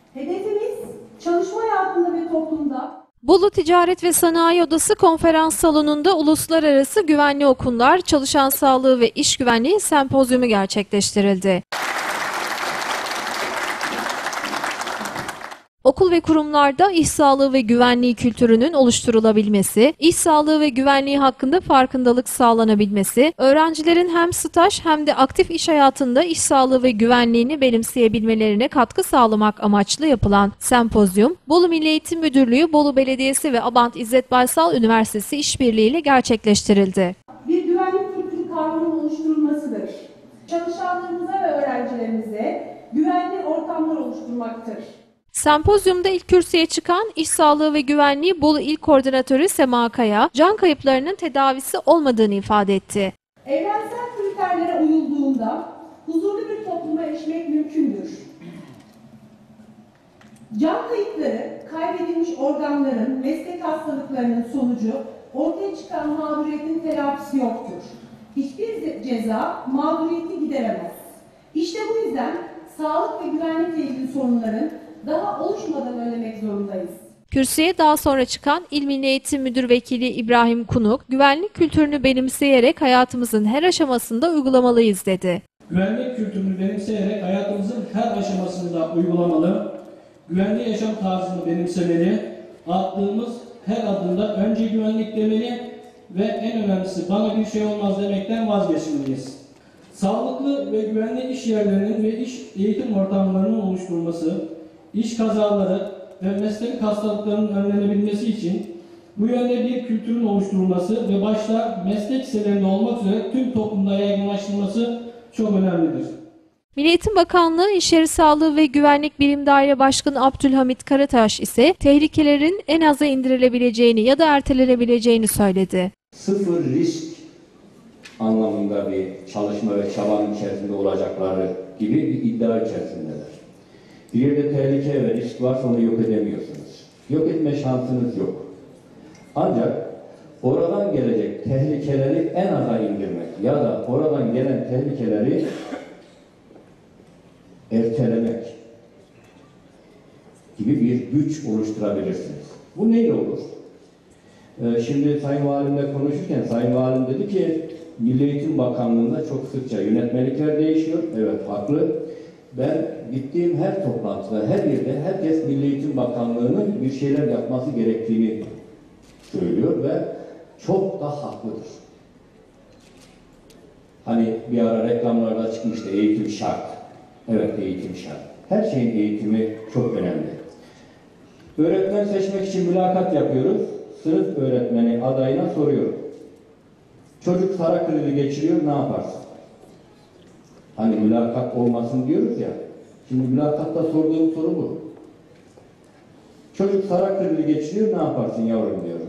Hedefimiz çalışma hayatında ve toplumda Bolu Ticaret ve Sanayi Odası konferans salonunda Uluslararası Güvenli Okullar, Çalışan Sağlığı ve İş Güvenliği sempozyumu gerçekleştirildi. Okul ve kurumlarda iş sağlığı ve güvenliği kültürünün oluşturulabilmesi, iş sağlığı ve güvenliği hakkında farkındalık sağlanabilmesi, öğrencilerin hem staj hem de aktif iş hayatında iş sağlığı ve güvenliğini benimseyebilmelerine katkı sağlamak amaçlı yapılan sempozyum, Bolu Milli Eğitim Müdürlüğü, Bolu Belediyesi ve Abant İzzet Baysal Üniversitesi işbirliğiyle gerçekleştirildi. bir güvenlik kültürü kavramı oluşturulmasıdır. Çalışanlarımıza ve öğrencilerimize güvenli ortamlar oluşturmaktır. Sempozyumda ilk kürsüye çıkan İş Sağlığı ve Güvenliği Bolu İl Koordinatörü Sema Kaya, can kayıplarının tedavisi olmadığını ifade etti. Evrensel kriterlere uyulduğunda huzurlu bir topluma erişmek mümkündür. Can kayıpları, kaybedilmiş organların, meslek hastalıklarının sonucu ortaya çıkan mağduriyetin telafisi yoktur. Hiçbir ceza mağduriyeti gideremez. İşte bu yüzden sağlık ve güvenlikle ilgili sorunların daha oluşmadan önlemek zorundayız. Kürsüye daha sonra çıkan İl Milli Eğitim Müdür Vekili İbrahim Kunuk, güvenlik kültürünü benimseyerek hayatımızın her aşamasında uygulamalıyız dedi. Güvenlik kültürünü benimseyerek hayatımızın her aşamasında uygulamalı, güvenli yaşam tarzını benimsemeli, attığımız her adımda önce güvenlik demeli ve en önemlisi bana bir şey olmaz demekten vazgeçmeliyiz. Sağlıklı ve güvenli iş yerlerinin ve iş eğitim ortamlarının oluşturulması, iş kazaları ve meslek hastalıklarının önlenebilmesi için bu yönde bir kültürün oluşturulması ve başta meslek liselerinde olmak üzere tüm toplumda yaygınlaştırılması çok önemlidir. Milli Eğitim Bakanlığı İş Yeri Sağlığı ve Güvenlik Birim Daire Başkanı Abdülhamit Karataş ise tehlikelerin en aza indirilebileceğini ya da ertelenebileceğini söyledi. Sıfır risk anlamında bir çalışma ve çabanın içerisinde olacakları gibi bir iddia içerisindeler. Bir yerde tehlike ve risk varsa onu yok edemiyorsunuz. Yok etme şansınız yok. Ancak oradan gelecek tehlikeleri en aza indirmek ya da oradan gelen tehlikeleri ertelemek gibi bir güç oluşturabilirsiniz. Bu neyle olur? Şimdi Sayın Valimle konuşurken Sayın Valim dedi ki Milli Eğitim Bakanlığı'nda çok sıkça yönetmelikler değişiyor. Evet, haklı. Ben gittiğim her toplantıda, her yerde herkes Milli Eğitim Bakanlığı'nın bir şeyler yapması gerektiğini söylüyor ve çok da haklıdır. Hani bir ara reklamlarda çıkmıştı eğitim şart. Evet, eğitim şart. Her şeyin eğitimi çok önemli. Öğretmen seçmek için mülakat yapıyoruz. Sınıf öğretmeni adayına soruyor. Çocuk sara krizi geçiriyor, ne yaparsın? Hani mülakat olmasın diyoruz ya. Şimdi mülakatta sorduğum soru bu. Çocuk sara krizi geçiriyor, ne yaparsın yavrum diyorum.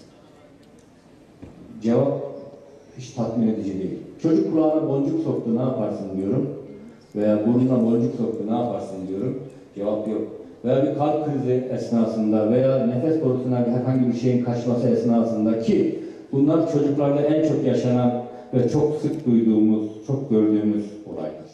Cevap hiç tatmin edici değil. Çocuk kulağına boncuk soktu, ne yaparsın diyorum. Veya burnuna boncuk soktu, ne yaparsın diyorum. Cevap yok. Veya bir kalp krizi esnasında veya nefes borusuna herhangi bir şeyin kaçması esnasında ki bunlar çocuklarda en çok yaşanan ve çok sık duyduğumuz, çok gördüğümüz olaydır.